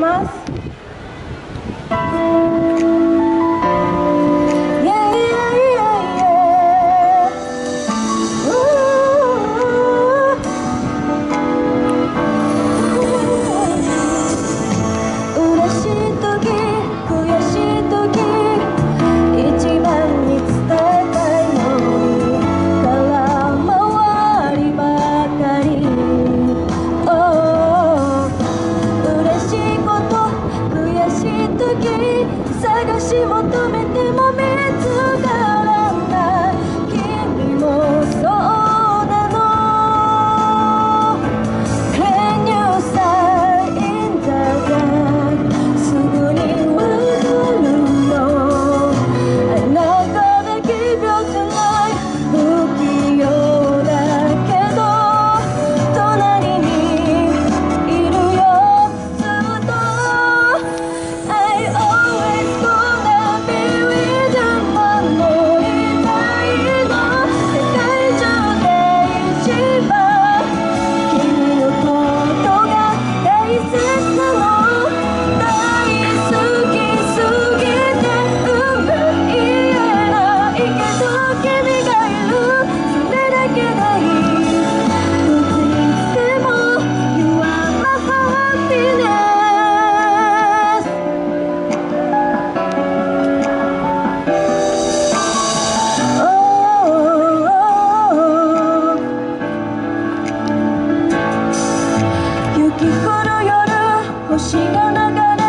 ます。探し求めても見つからない君もそうなの Can you sign in the dark すぐにわかるのあなただけ秒じゃない不器用だけど隣にいるよずっとI always gonna be with you 守りたいの世界中で一番君のことが大切なの大好きすぎて言えないけど君がいるそれだけでいい Who's in でも You are my happiness雪降る夜星が流れ